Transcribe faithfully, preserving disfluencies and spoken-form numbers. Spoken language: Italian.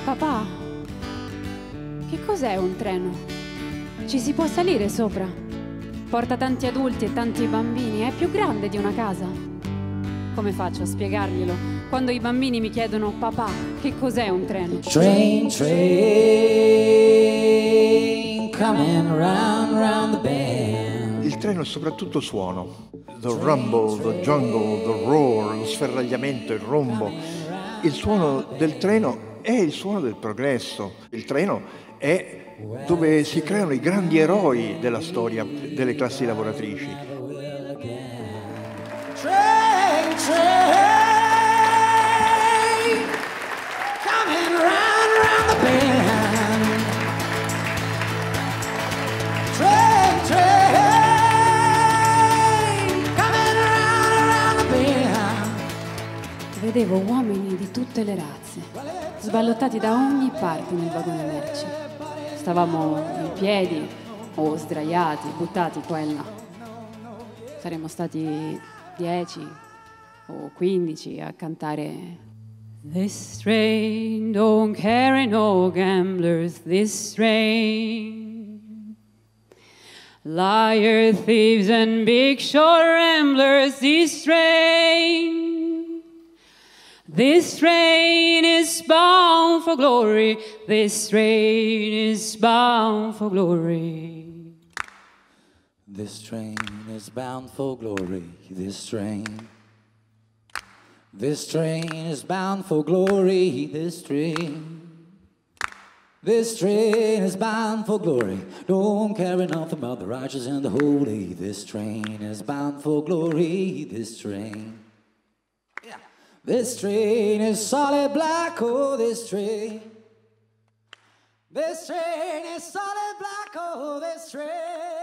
Papà, che cos'è un treno? Ci si può salire sopra? Porta tanti adulti e tanti bambini, è più grande di una casa. Come faccio a spiegarglielo quando i bambini mi chiedono: papà, che cos'è un treno? Train, train, coming round, round the bend. Il treno è soprattutto suono. The rumble, the jungle, the roar, lo sferragliamento, il rombo. Il suono del treno è il suono del progresso. Il treno è dove si creano i grandi eroi della storia delle classi lavoratrici. Train, train, coming round, round the bend. Train, train, coming round, round the bend. Vedevo uomini di tutte le razze, sballottati da ogni parte nel vagone merci. Stavamo in piedi o sdraiati, buttati qua e là. Saremmo stati dieci o quindici a cantare This train don't carry no gamblers, this train. Liar, thieves and big short ramblers, this train. This train is bound for glory, this train is bound for glory. This train is bound for glory, this train. This train is bound for glory, this train. This train is bound for glory, don't care enough about the righteous and the holy. This train is bound for glory, this train. This train is solid black, oh, this train. This train is solid black, oh, this train.